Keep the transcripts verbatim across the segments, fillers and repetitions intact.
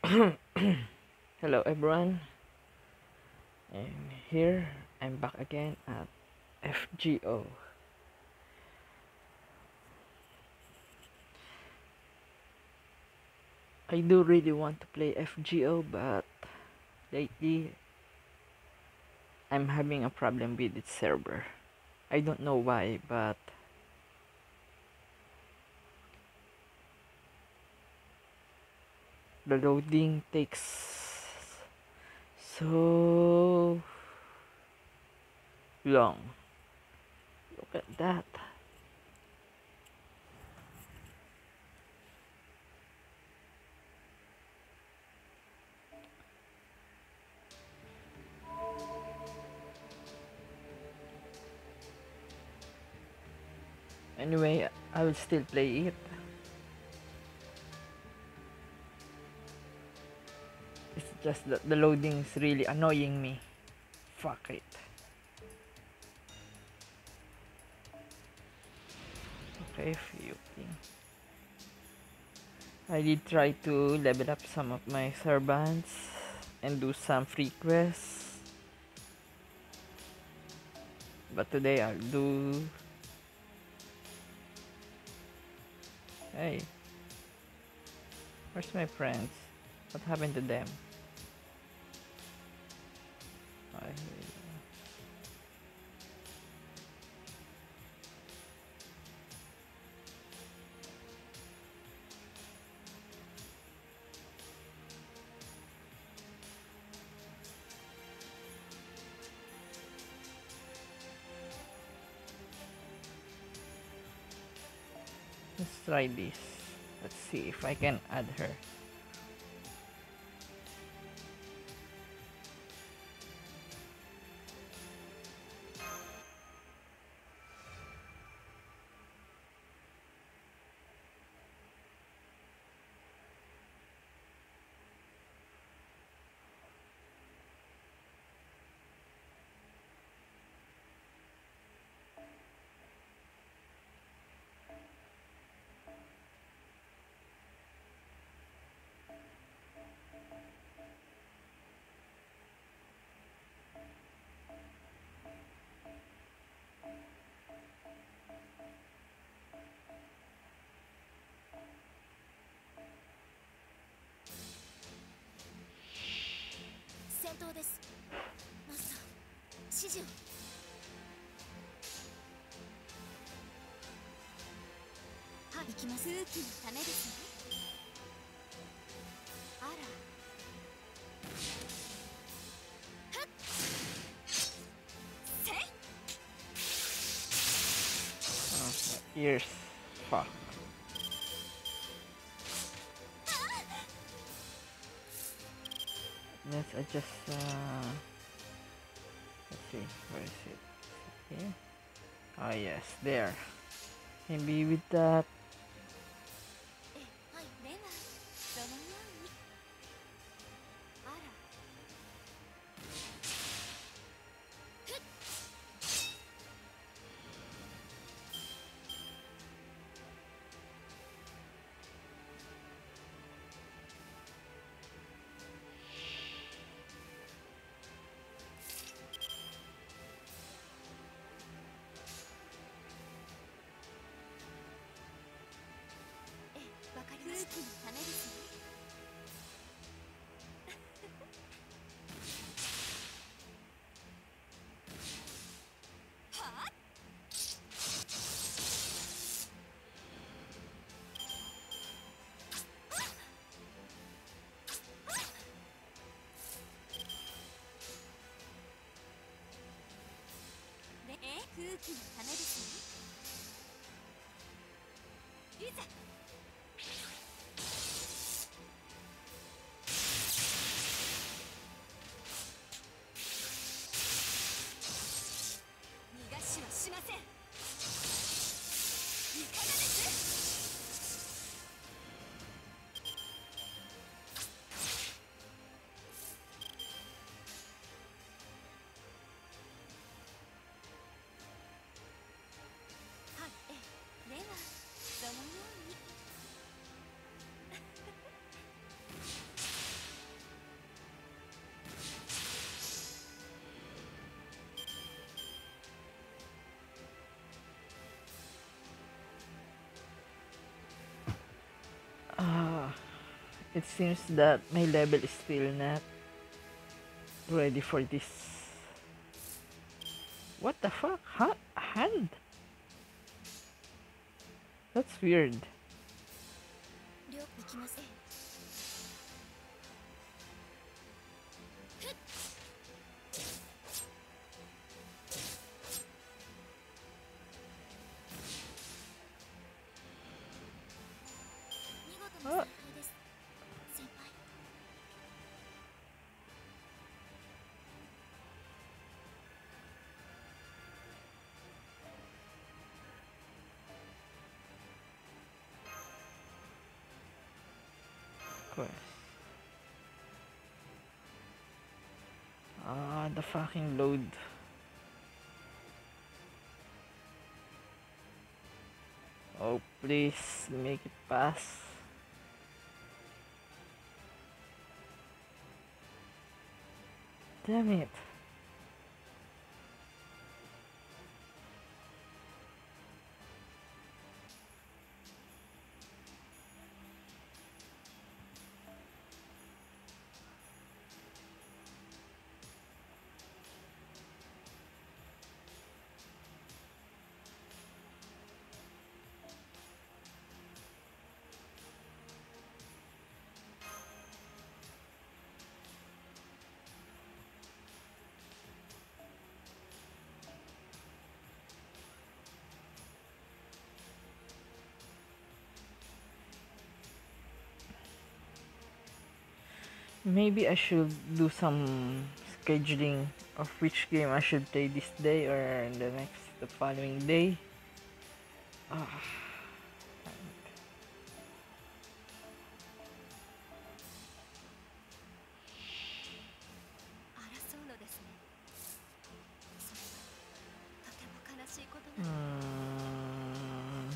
Hello everyone, and here I'm back again at F G O. I do really want to play F G O, but lately I'm having a problem with its server. I don't know why, but the loading takes so long. Look at that. Anyway, I will still play it. It's just that the loading is really annoying me. Fuck it. Okay, few things. I did try to level up some of my servants and do some free quests, but today I'll do. Hey, where's my friends? What happened to them? I... Let's try this. Let's see if I can add her. Oh, my ears. Fuck. Let's adjust. Uh, let's see. Where is it? Is it here? Ah, yes, there. Maybe with that. It seems that my level is still not ready for this. What the fuck? Huh? Hand? That's weird. Oh. Quest. Ah, the fucking load. Oh, please make it pass. Damn it. Maybe I should do some scheduling of which game I should play this day or the next, the following day. Ah. Hmm.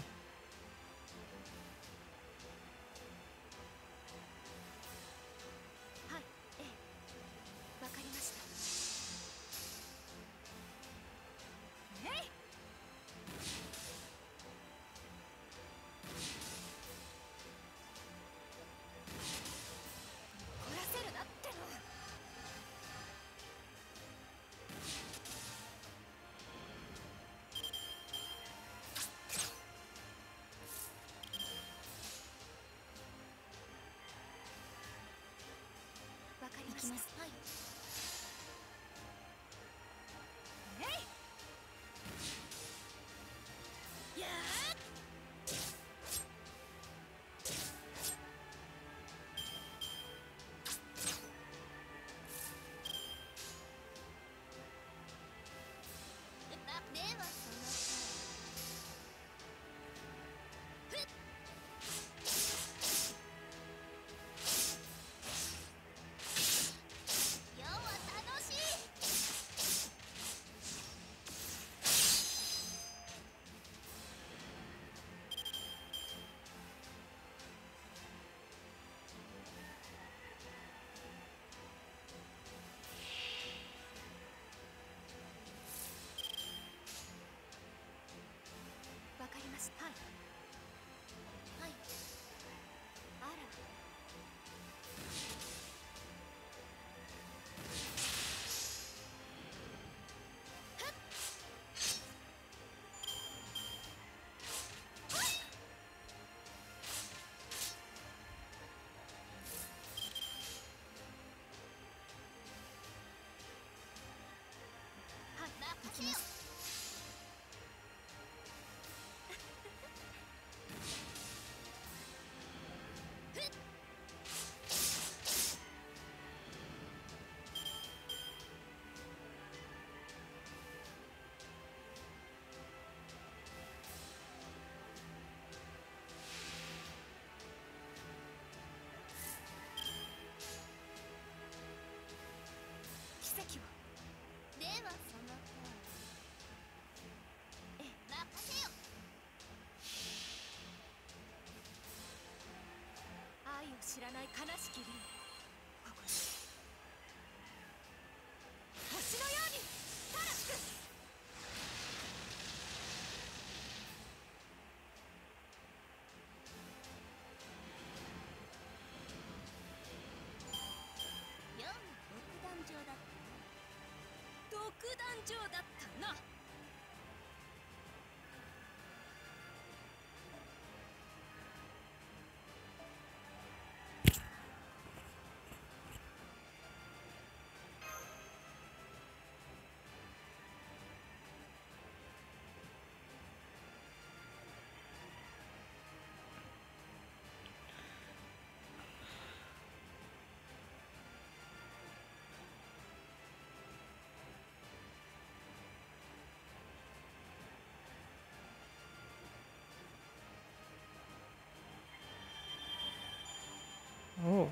Oh.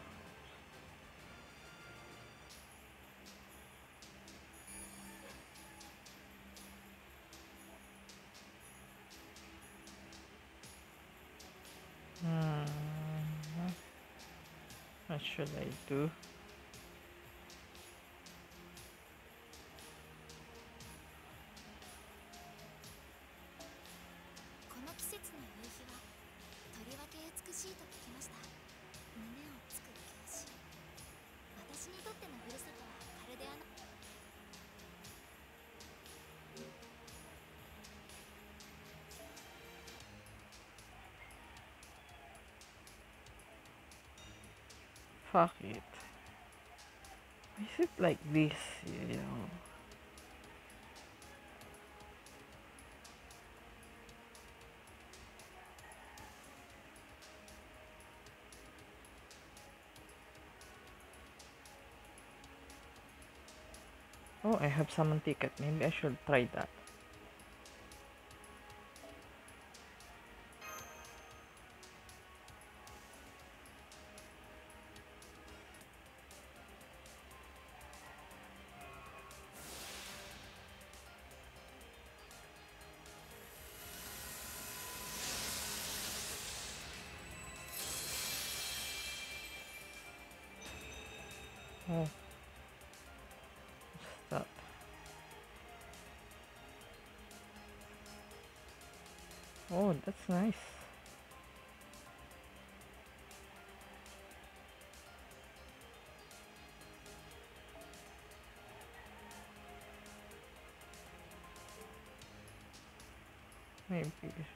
Hmm. What should I do? Fuck it. Is it like this? You know? Oh, I have summon ticket. Maybe I should try that. Oh, what's that? Oh, that's nice. Maybe.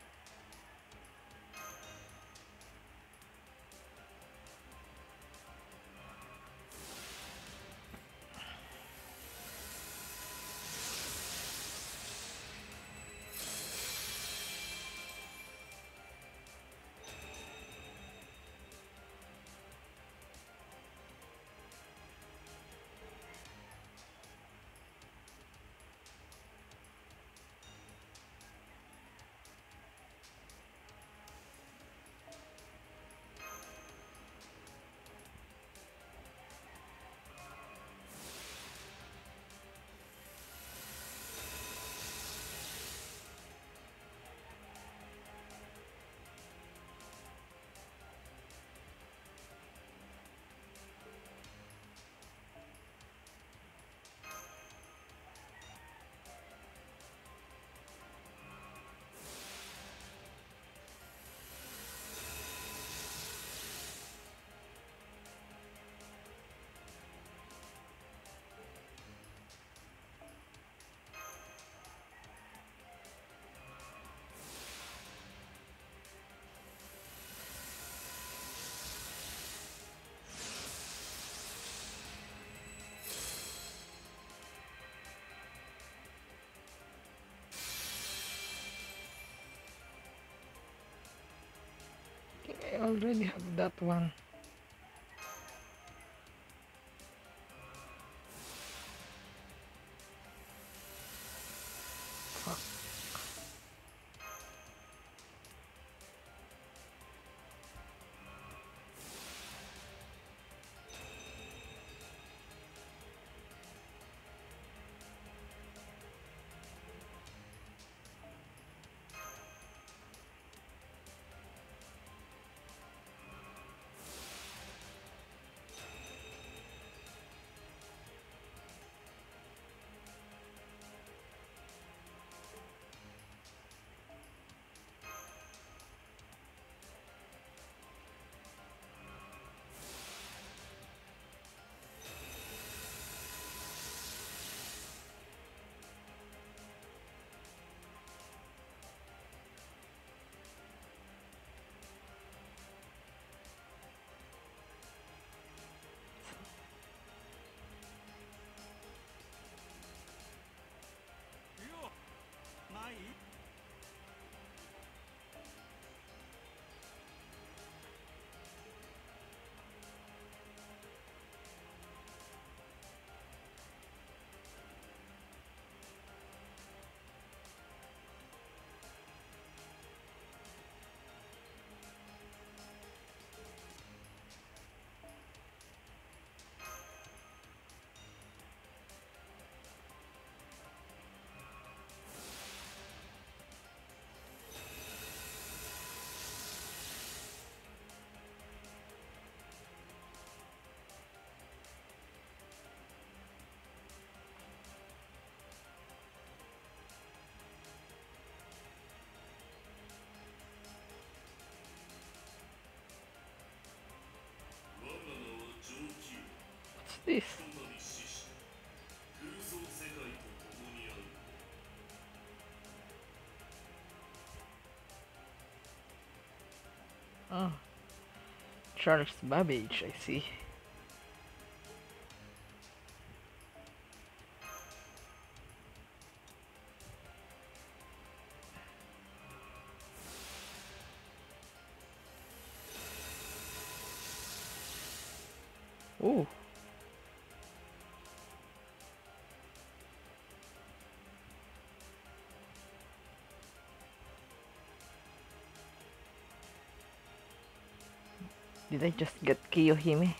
I already have that one. Fuck. this? Oh, Charles Babbage, I see. Oh, did I just get Kiyohime?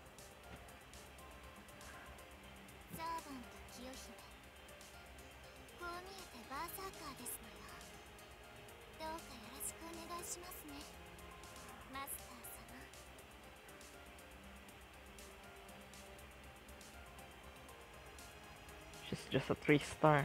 ザーバンと清姫、こう見えてバーサーカーですのよ。どうかよろしくお願いしますね、マスター様。 She's just a three star.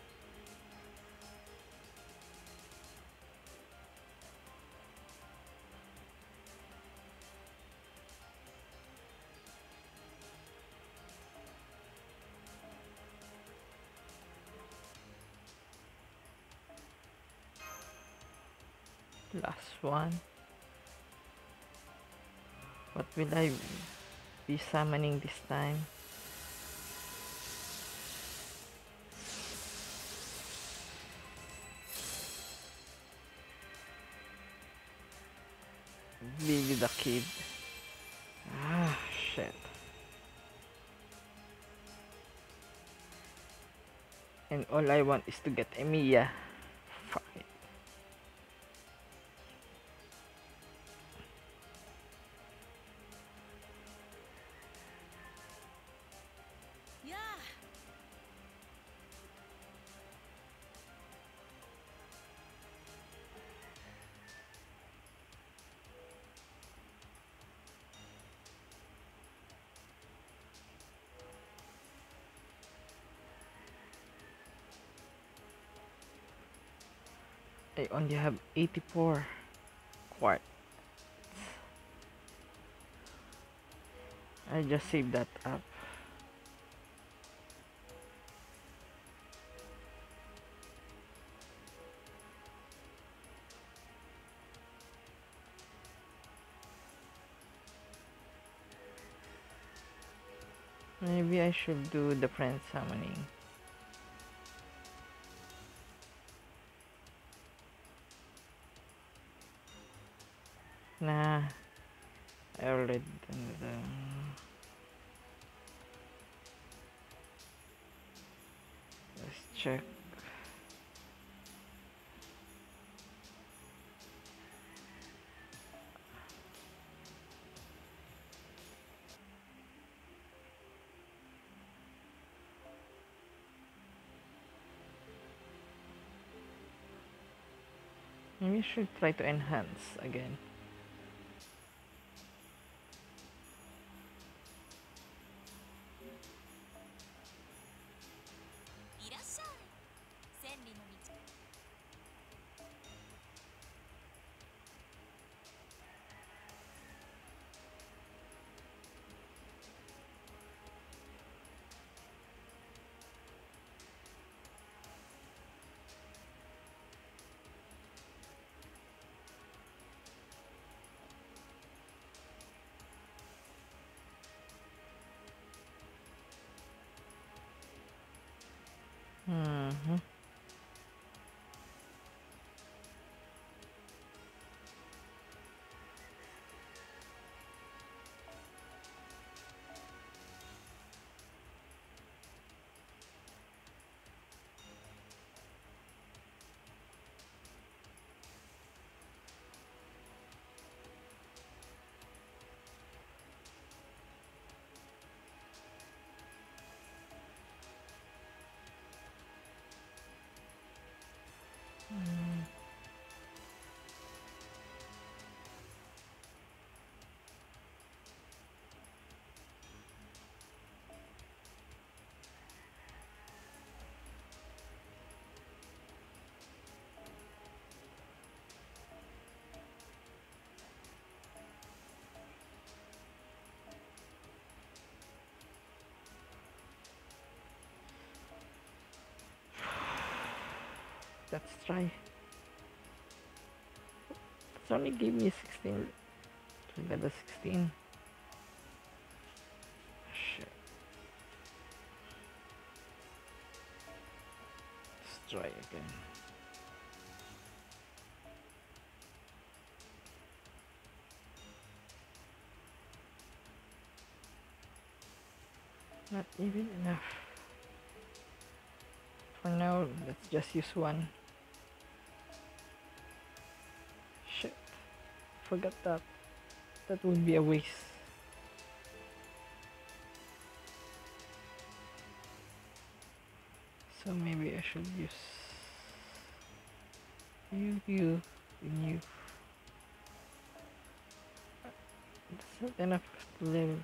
Last one. What will I be summoning this time? Billy the Kid. Ah, shit. And all I want is to get Emiya. Fuck it. Yeah. I only have eighty-four quartz. I just saved that up. Maybe I should do the friend summoning. Nah, I already done the. Let's check. Maybe I should try to enhance again. いらっしゃい。千里の道。 Let's try. It's only gave me sixteen. Level sixteen. Shit. Let's try again. Not even enough. For now, let's just use one. Shit. Forgot that. That would be a waste. So maybe I should use you, you, and you. That's not enough to level.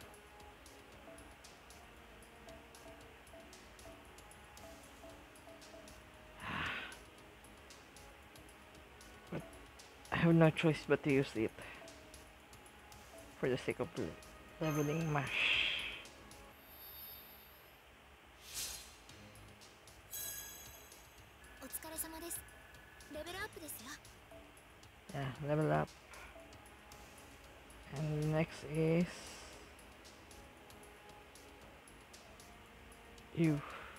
But I have no choice but to use it for the sake of leveling Mash. お疲れ様です。レベルアップですよ。 Yeah, level up. And next is you.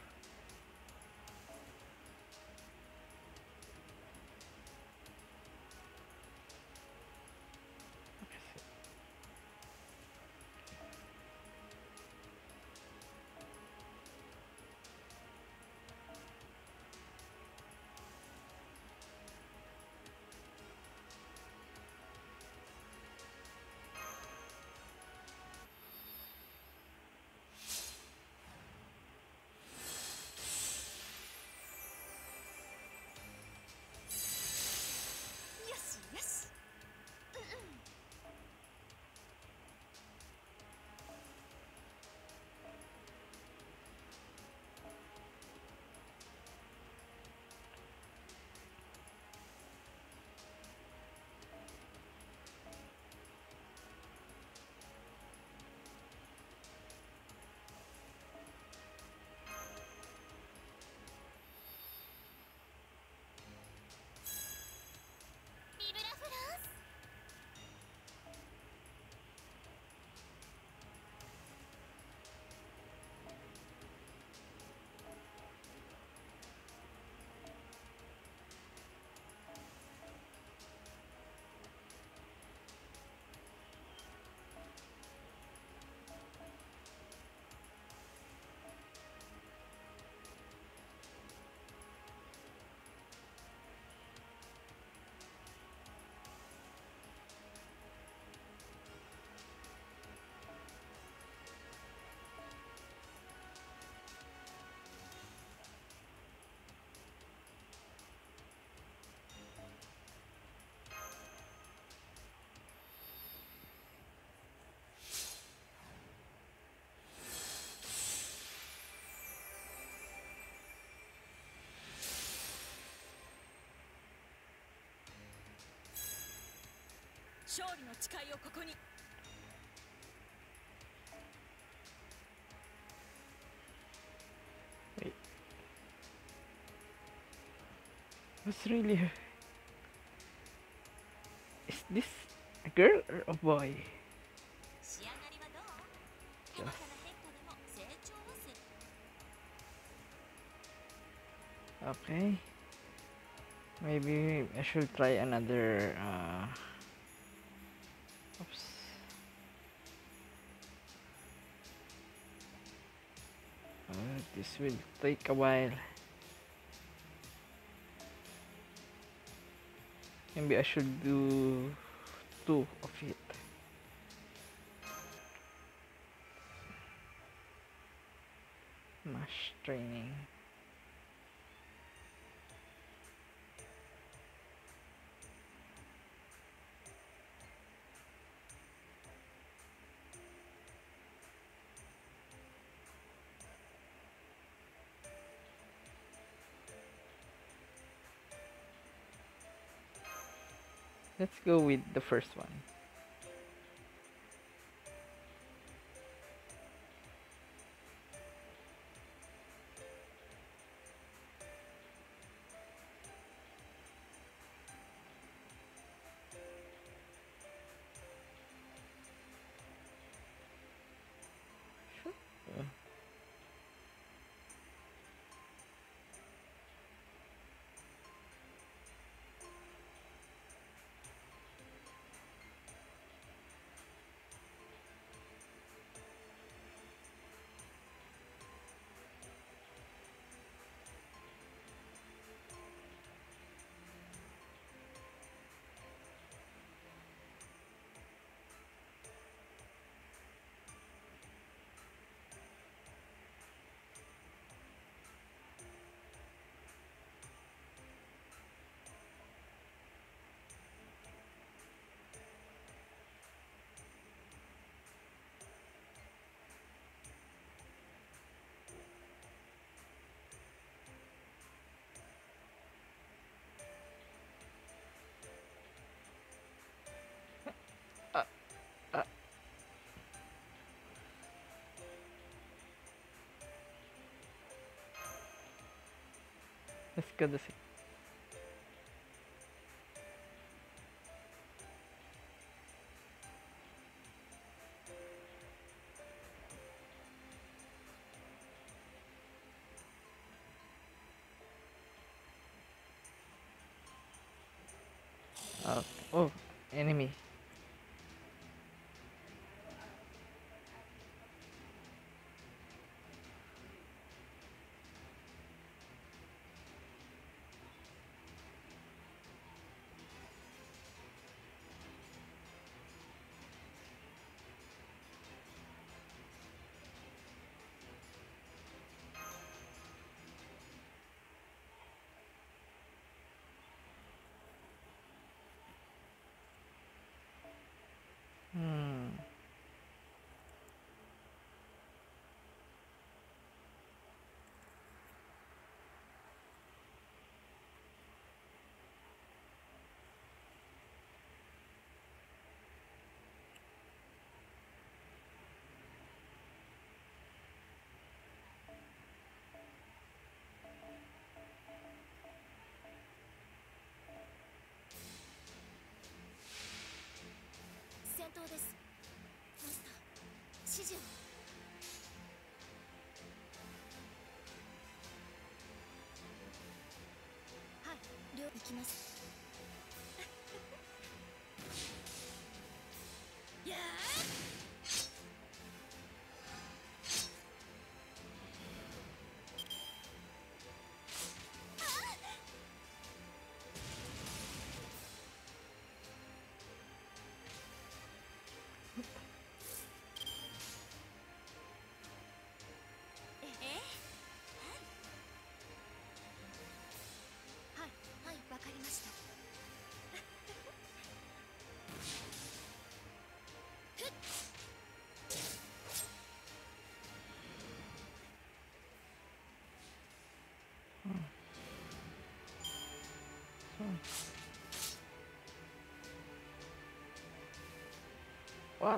Wait. What's really her? Is this a girl or a boy? Just okay. Maybe I should try another uh oops. Uh, this will take a while. Maybe I should do two of it. Mash training. Let's go with the first one. Let's go to see. Uh, oh, enemy. Hmm. What?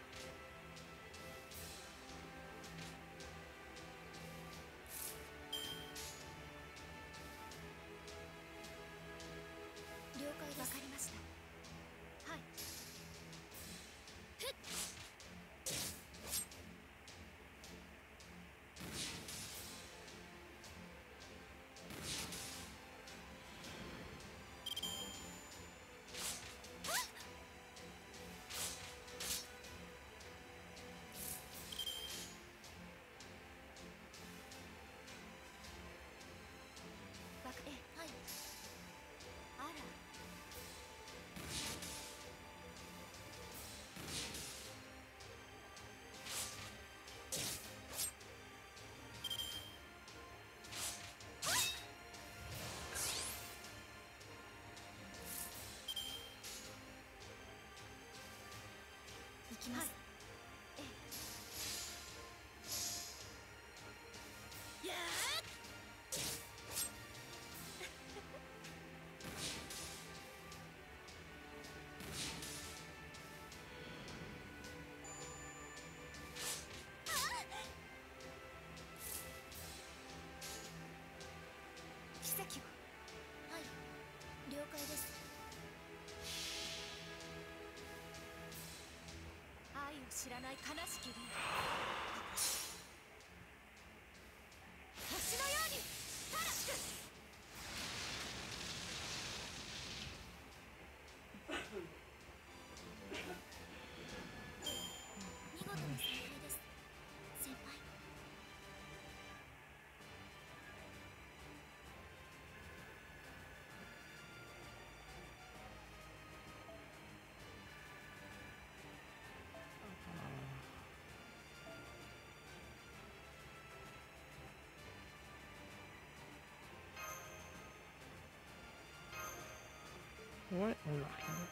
What in the hell?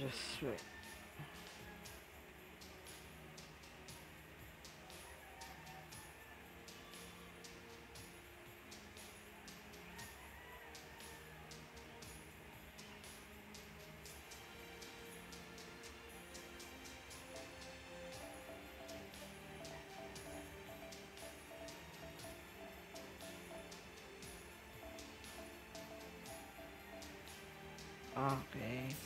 Just wait. Okay.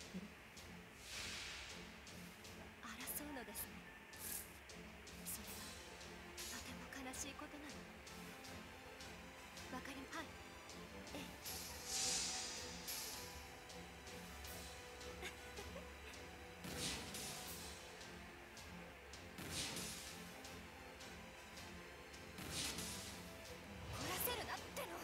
争うのですね。それはとても悲しいことなの。わかり、はい。ええ。怒らせるなっての。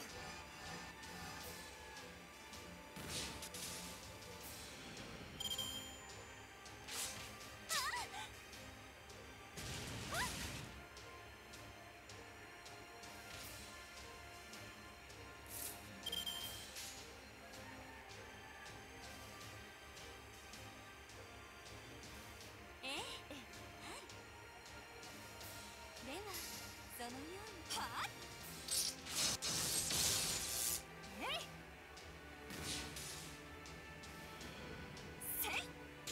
ええ、ええ、はい。ではそのように。はあ。えい。せい。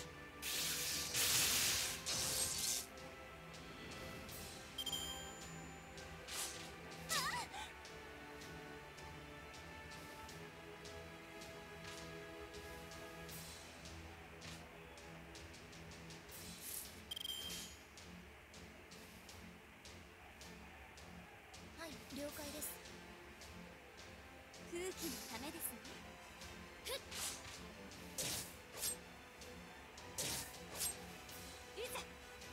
はい、了解です。空気のためですね。ふっ。いざ。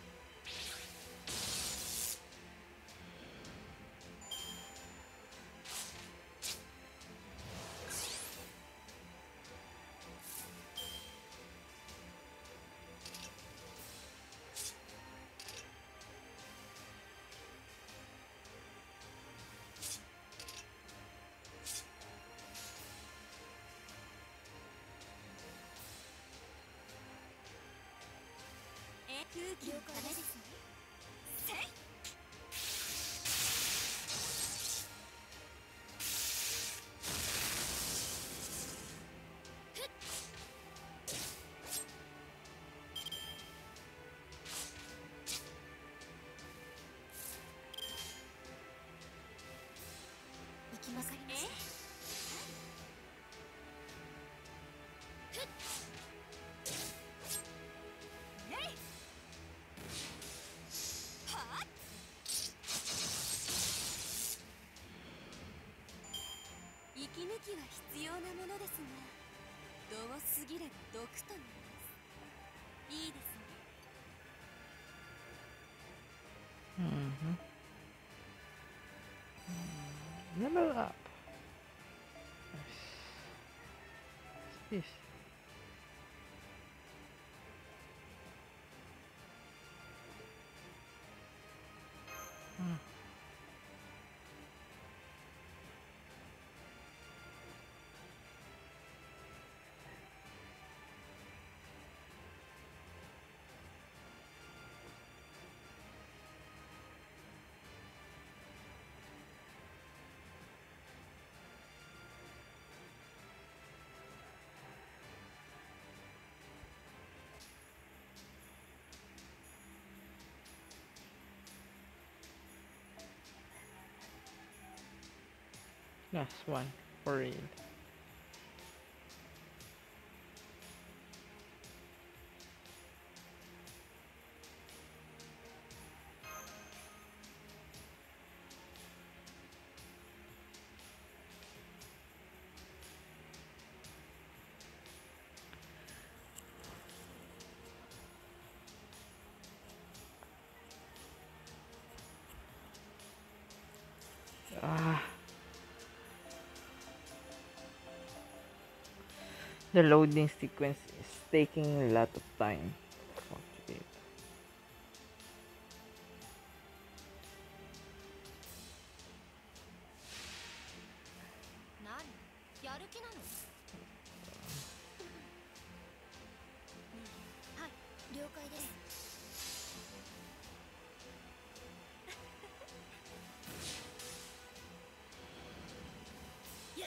え、空気のためですね。せい。ふっ。行きます。え。ふっ。えい。はあ。息抜きは必要なものですが、度を過ぎれば毒となります。いいですね。 Mm-hmm. Level up. Nice. What's this? Hmm. Last one for real. Ah, the loading sequence is taking a lot of time. Okay. 何やる気なの。 解です。や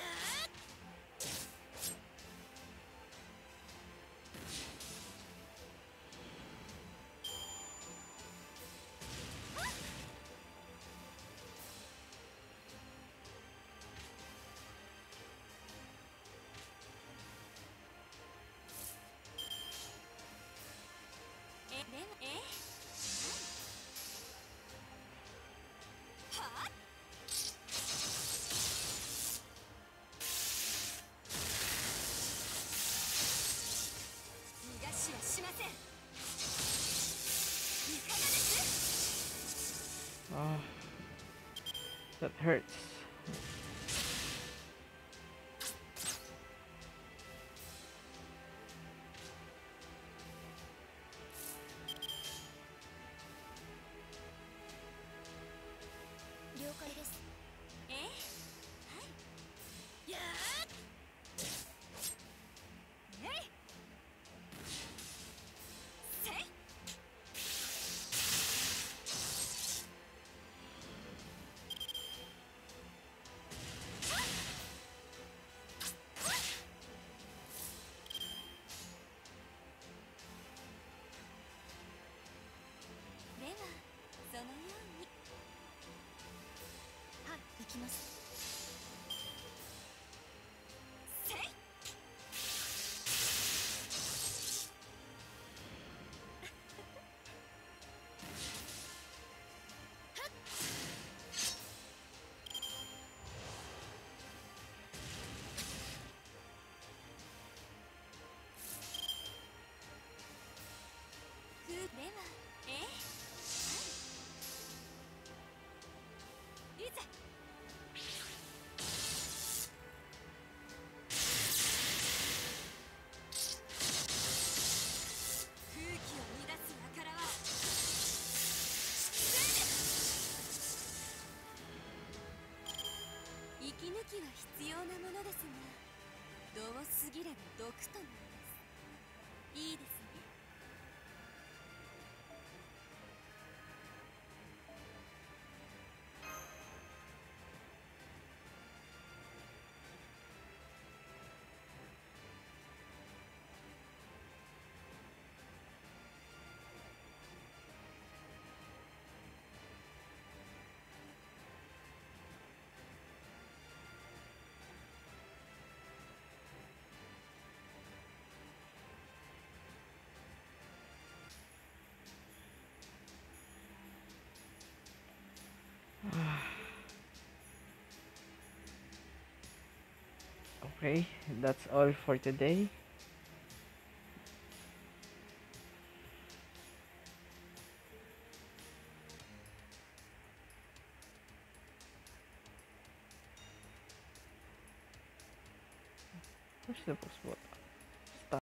えでもえはあ逃がしはしません。いかがです？ Ah, that hurts. 了解です。えはいやーえいせいではそのようにはい行きます。せいふではえはいいざ空気を乱す輩は失礼です。息抜きは必要なものですが、度を過ぎれば毒となります。いいですね。 Okay, that's all for today. Where's the post button?